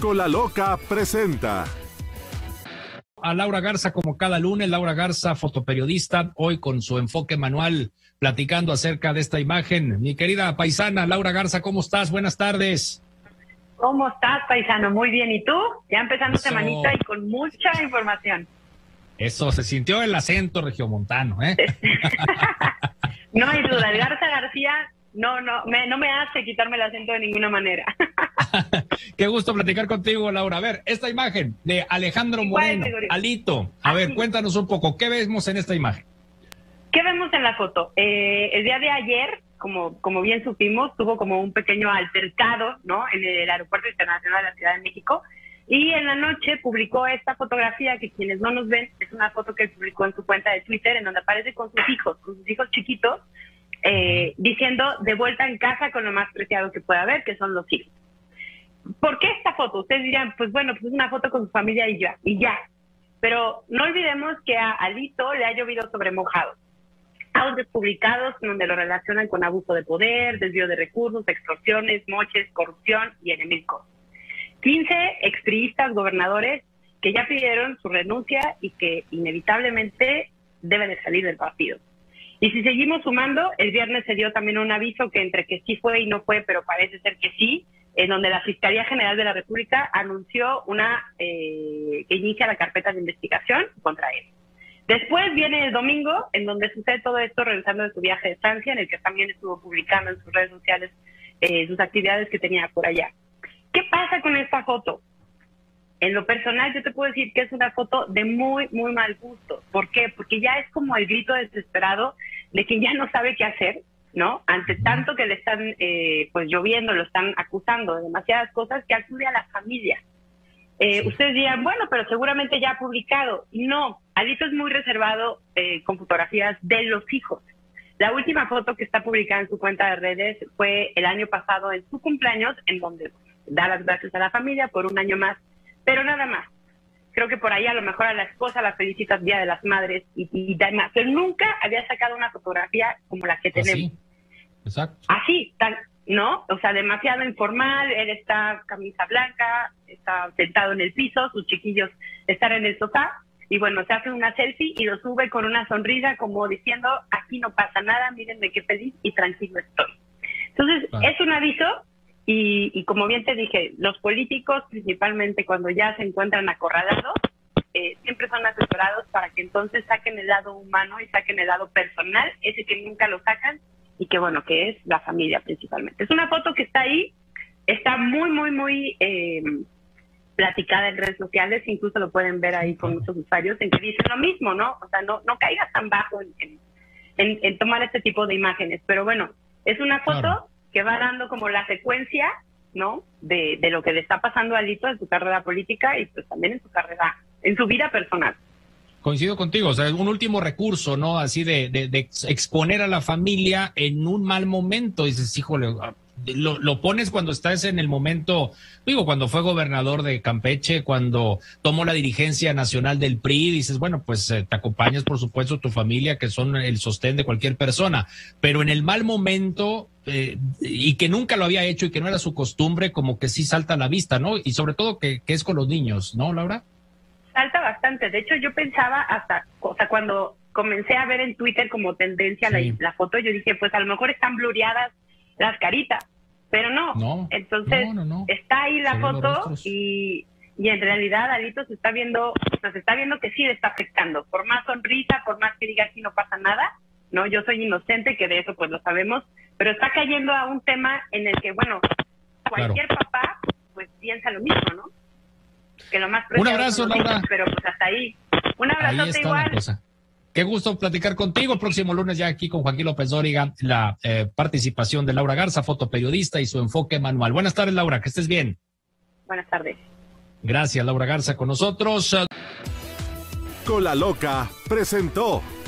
Cola Loca presenta a Laura Garza como cada lunes. Laura Garza, fotoperiodista, hoy con su enfoque manual, platicando acerca de esta imagen. Mi querida paisana Laura Garza, ¿cómo estás? Buenas tardes. ¿Cómo estás, paisano? Muy bien. ¿Y tú? Ya empezando semanita y con mucha información. Eso, se sintió el acento regiomontano, ¿eh? No hay duda, el Garza García no me hace quitarme el acento de ninguna manera. Qué gusto platicar contigo, Laura. A ver, esta imagen de Alejandro Moreno, Alito. A ver, cuéntanos un poco, ¿qué vemos en esta imagen? ¿Qué vemos en la foto? El día de ayer, como bien supimos, tuvo como un pequeño altercado, ¿no?, en el Aeropuerto Internacional de la Ciudad de México. Y en la noche publicó esta fotografía que, quienes no nos ven, es una foto que publicó en su cuenta de Twitter, en donde aparece con sus hijos chiquitos, diciendo: de vuelta en casa con lo más preciado que pueda haber, que son los hijos. ¿Por qué esta foto? Ustedes dirán, pues bueno, pues es una foto con su familia y ya. Pero no olvidemos que a Alito le ha llovido sobre mojado. Audios publicados donde lo relacionan con abuso de poder, desvío de recursos, extorsiones, moches, corrupción y en mil cosas. 15 expriistas gobernadores que ya pidieron su renuncia y que inevitablemente deben de salir del partido. Y si seguimos sumando, el viernes se dio también un aviso que entre que sí fue y no fue, pero parece ser que sí, en donde la Fiscalía General de la República anunció que inicia la carpeta de investigación contra él. Después viene el domingo, en donde sucede todo esto regresando de su viaje de Francia, en el que también estuvo publicando en sus redes sociales sus actividades que tenía por allá. ¿Qué pasa con esta foto? En lo personal, yo te puedo decir que es una foto de muy, muy mal gusto. ¿Por qué? Porque ya es como el grito desesperado de quien ya no sabe qué hacer, ¿no? Ante tanto que le están pues lloviendo, lo están acusando de demasiadas cosas, que acude a la familia. Ustedes dirán, bueno, pero seguramente ya ha publicado. No, Alito es muy reservado con fotografías de los hijos. La última foto que está publicada en su cuenta de redes fue el año pasado, en su cumpleaños, en donde da las gracias a la familia por un año más, pero nada más. Creo que por ahí a lo mejor a la esposa la felicitas Día de las Madres y demás, pero nunca había sacado una fotografía como la que tenemos. Así, exacto. Así, ¿no? O sea, demasiado informal. Él está camisa blanca, está sentado en el piso, sus chiquillos están en el sofá, y bueno, se hace una selfie y lo sube con una sonrisa como diciendo: aquí no pasa nada, mírenme qué feliz y tranquilo estoy. Entonces, es un aviso. Y como bien te dije, los políticos, principalmente cuando ya se encuentran acorralados, siempre son asesorados para que entonces saquen el lado humano y saquen el lado personal, ese que nunca lo sacan, y que bueno, que es la familia principalmente. Es una foto que está ahí, está muy, muy, muy platicada en redes sociales, incluso lo pueden ver ahí con muchos usuarios, en que dicen lo mismo, ¿no? O sea, no caigas tan bajo en tomar este tipo de imágenes. Pero bueno, es una foto que va dando como la secuencia, ¿no?, de lo que le está pasando a Alito en su carrera política y pues también en su carrera, en su vida personal. Coincido contigo, o sea, es un último recurso, ¿no?, así de exponer a la familia en un mal momento. Dices, híjole, lo pones cuando estás en el momento, digo, cuando fue gobernador de Campeche, cuando tomó la dirigencia nacional del PRI, dices, bueno, pues te acompañas, por supuesto, tu familia, que son el sostén de cualquier persona, pero en el mal momento, y que nunca lo había hecho y que no era su costumbre, como que sí salta a la vista, ¿no? Y sobre todo que es con los niños, ¿no, Laura? Salta bastante. De hecho, yo pensaba hasta, o sea, cuando comencé a ver en Twitter como tendencia la foto, yo dije, pues a lo mejor están blureadas las caritas, pero no. Entonces, está ahí la foto y en realidad Alito se está viendo que sí le está afectando. Por más sonrisa, por más que diga aquí no pasa nada, ¿no? Yo soy inocente, que de eso pues lo sabemos, pero está cayendo a un tema en el que, bueno, cualquier papá pues piensa lo mismo, ¿no? Que lo más un abrazo, Laura. Pero pues hasta ahí. Un abrazote igual. Qué gusto platicar contigo. El próximo lunes ya aquí con Joaquín López Dóriga, la participación de Laura Garza, fotoperiodista, y su enfoque manual. Buenas tardes, Laura, que estés bien. Buenas tardes. Gracias, Laura Garza, con nosotros. Cola Loca presentó